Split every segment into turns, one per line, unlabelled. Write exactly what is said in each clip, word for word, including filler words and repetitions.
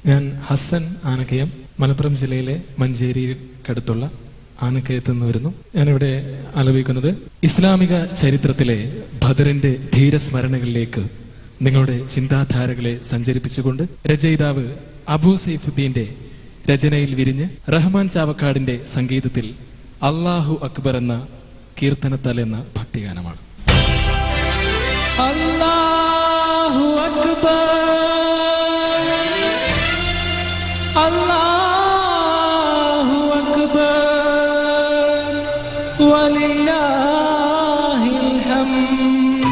ഞാൻ ഹസൻ ആനക്കയം, മലപ്പുറം ജില്ലയിലെ മഞ്ചേരിക്കടുത്തുള്ള ആനക്കയത്ത് നിന്ന് വരുന്നു. ഞാനിവിടെ ആലപിക്കുന്നത് ഇസ്ലാമിക ചരിത്രത്തിലെ ബദറിന്റെ ധീരസ്മരണകളിലേക്ക് നിങ്ങളുടെ ചിന്താധാരകളെ സഞ്ചരിപ്പിച്ചുകൊണ്ട് രചയിതാവ് അബൂ സൈഫുദ്ദീന്റെ രചനയിൽ വിരിഞ്ഞ് റഹ്മാൻ ചാവക്കാടിന്റെ സംഗീതത്തിൽ അല്ലാഹു അക്ബർ എന്ന കീർത്തനത്താൽ എന്ന ഭക്തിഗാനമാണ്. അല്ലാഹു അക്ബർ, അല്ലാഹു അക്ബർ, വലില്ലാഹിൽ ഹംദ്.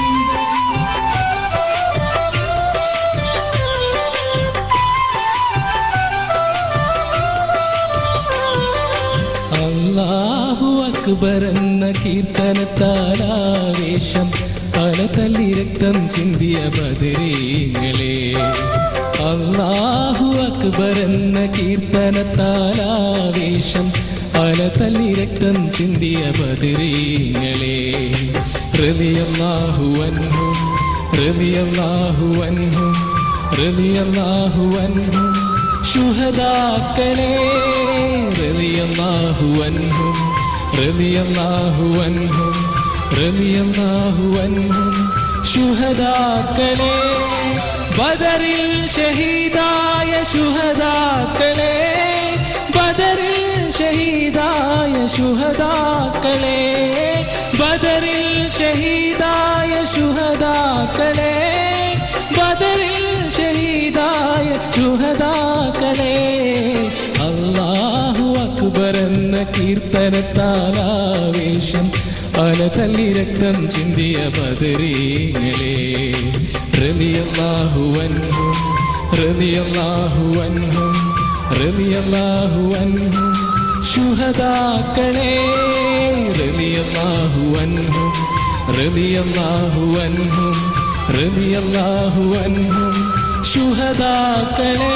അല്ലാഹു അക്ബർ എന്ന കീർത്തനത്താലാവേശം പല തല്ലി രക്തം ചിന്തിയ ബദരീങ്ങളെ. അല്ലാഹു അക്ബർ എന്ന കീർത്തനത്താലാവേശം പല തല്ലി രക്തം ചിന്തിയ ബദരീങ്ങളെ. റളിയല്ലാഹു അൻഹും റളിയല്ലാഹു അൻഹും റളിയല്ലാഹു അൻഹും ശുഹദാക്കളെ. റളിയല്ലാഹു അൻഹും റളിയല്ലാഹു അൻഹും റളിയല്ലാഹു അൻഹും ശുഹദാക്കളെ. ബദറിൽ ഷഹീദായ ശുഹദാക്കളെ, ബദറിൽ ഷഹീദായ ശുഹദാക്കളെ, ബദറിൽ ഷഹീദായ ശുഹദാക്കളെ, ബദറിൽ ഷഹീദായ ശുഹദാക്കളെ. അല്ലാഹു അക്ബർ എന്ന കീർത്തനത്താലാവേശം പല തല്ലി രക്തം ചിന്തിയ ബദരീങ്ങളെ. റളിയല്ലാഹു അൻഹും റളിയല്ലാഹു അൻഹും റളിയല്ലാഹു അൻഹും ശുഹദാക്കളെ. റളിയല്ലാഹു അൻഹും റളിയല്ലാഹു അൻഹും റളിയല്ലാഹു അൻഹും ശുഹദാക്കളെ.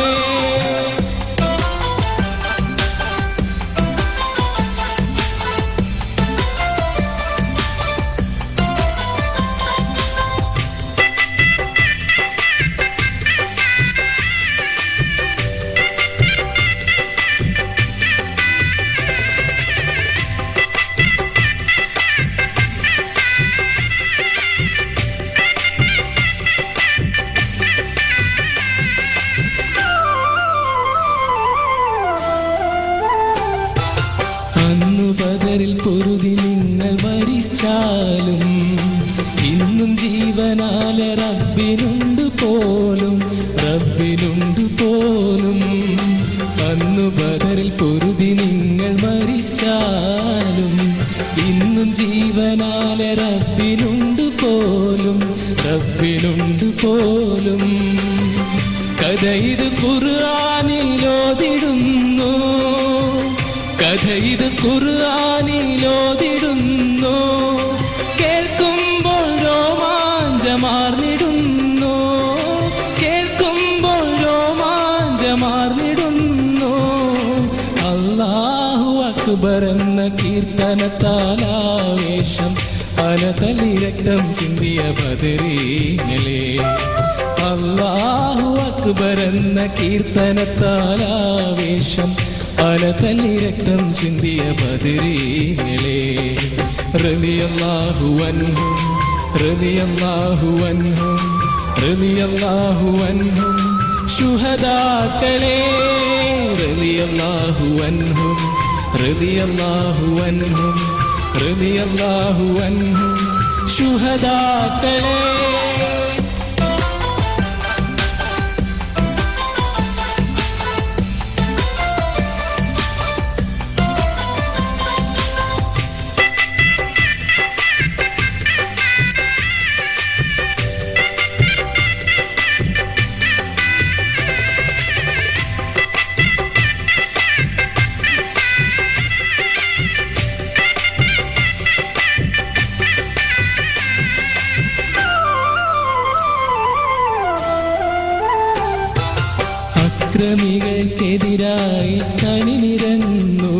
അന്നു ബദറിൽ പൊരുതി നിങ്ങൾ മരിച്ചാലും ഇന്നും ജീവനാലെ റബ്ബിനുണ്ട് പോലും, റബ്ബിനുണ്ട് പോലും. അന്നു ബദറിൽ പൊരുതി നിങ്ങൾ മരിച്ചാലും ഇന്നും ജീവനാലെ റബ്ബിനുണ്ട് പോലും, റബ്ബിനുണ്ട് പോലും. കഥ ഇത് ഖുർആനിലോതിടുന്നു, കഥ ഇത് ഖുർആനിലോതിടുന്നു. കേൾക്കുമ്പോൾ രോമാഞ്ചമാർന്നിടുന്നു, കേൾക്കുമ്പോൾ രോമാഞ്ചമാർന്നിടുന്നു. അല്ലാഹു അക്ബർ എന്ന കീർത്തനത്താലാവേശം പല തല്ലി രക്തം ചിന്തിയ ബദരീങ്ങളെ. അല്ലാഹു അക്ബർ എന്ന കീർത്തനത്താലാവേശം പല തല്ലി രക്തം ചിന്തിയ ബദരീങ്ങളെ. റളിയല്ലാഹു അൻഹും റളിയല്ലാഹു അൻഹും റളിയല്ലാഹു അൻഹും ശുഹദാക്കളെ. റളിയല്ലാഹു അൻഹും റളിയല്ലാഹു അൻഹും റളിയല്ലാഹു അൻഹും ശുഹദാക്കളെ. അക്രമികൾക്കെതിരായി കണിനിരന്നു,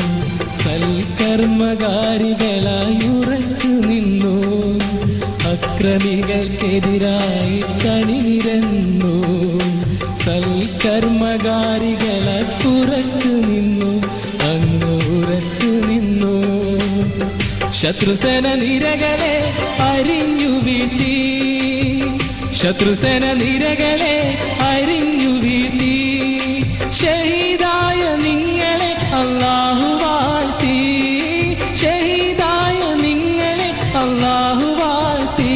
സൽക്കർമ്മകാരികളായി ഉറച്ചു നിന്നു. അക്രമികൾക്കെതിരായി കണിനിരന്നു, സൽക്കർമ്മകാരികളെ ഉറച്ചു നിന്നു, അങ്ങ് ഉറച്ചു നിന്നു. ശത്രുസേന നിരകളെ അരിഞ്ഞു വീഴ്ത്തി, ശത്രുസേന നിരകളെ അരിഞ്ഞു വീഴ്ത്തി. ഷഹീദായ നിങ്ങളെ അല്ലാഹു വാഴ്ത്തി, ഷഹീദായ നിങ്ങളെ അല്ലാഹു വാഴ്ത്തി.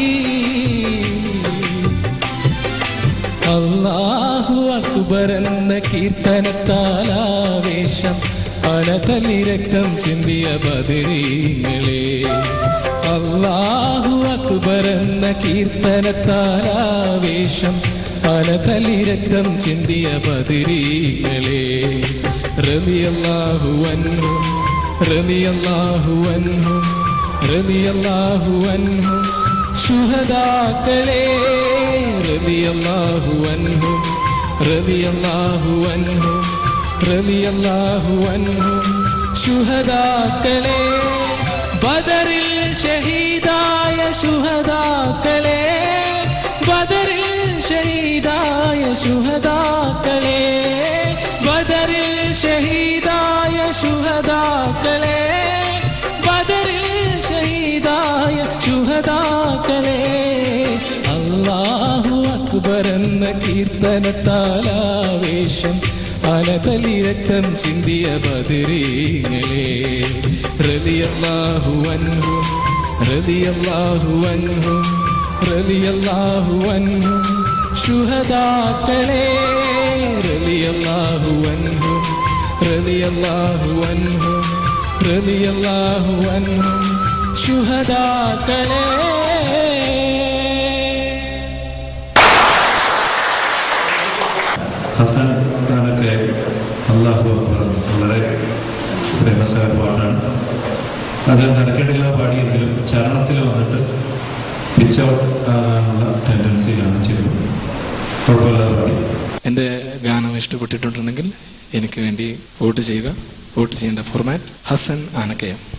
അല്ലാഹു അക്ബർ എന്ന കീർത്തനത്താലാവേശം അലതലി രക്തം ചിന്തിയ ബദരീങ്ങളെ. അല്ലാഹു അക്ബർ എന്ന കീർത്തനത്താലാവേശം അലതലി രക്തം ചിന്തിയ ബദരീങ്ങളെ. റളിയല്ലാഹു അൻഹു റളിയല്ലാഹു അൻഹു റളിയല്ലാഹു അൻഹു ശുഹദാക്കളെ. റളിയല്ലാഹു അൻഹു റളിയല്ലാഹു അൻഹു റളിയല്ലാഹു അൻഹു ശുഹദാക്കളെ. ബദറിൽ ഷഹീദായ ശുഹദാക്കളെ, ബദറിൽ ഷഹീദായ ശുഹദാക്കളെ, ബദറിൽ ഷഹീദായ ശുഹദാക്കളെ, ബദറിൽ ഷഹീദായ ശുഹദാക്കളെ. അല്ലാഹു അക്ബർ എന്ന കീർത്തനത്താലാവേശം അലതലി രക്തം ചിന്തിയ ബദരീങ്ങളെ. റളിയല്ലാഹു അൻഹു റളിയല്ലാഹു അൻഹു റളിയല്ലാഹു അൻഹു ശുഹദാക്കളെ. റളിയല്ലാഹു അൻഹു റളിയല്ലാഹു അൻഹു റളിയല്ലാഹു അൻഹു ശുഹദാക്കളെ.
ഹസൻ ഖാനൊക്കെ അല്ലാഹു അക്ബർ വളരെ ഫേമസായ പാട്ടാണ്. അത് നടക്കേണ്ടില്ല പാടിയെങ്കിലും ചരണത്തിൽ വന്നിട്ട് പിച്ച് ഔട്ട് ആകാനുള്ള ടെൻഡൻസിയിലാണ് ചെയ്യുന്നത്. കുഴപ്പമില്ലാതെ പാടി.
എൻ്റെ ഗാനം ഇഷ്ടപ്പെട്ടിട്ടുണ്ടെങ്കിൽ എനിക്ക് വേണ്ടി വോട്ട് ചെയ്യുക. വോട്ട് ചെയ്യേണ്ട ഫോർമാറ്റ് ഹസൻ ആനക്കയം.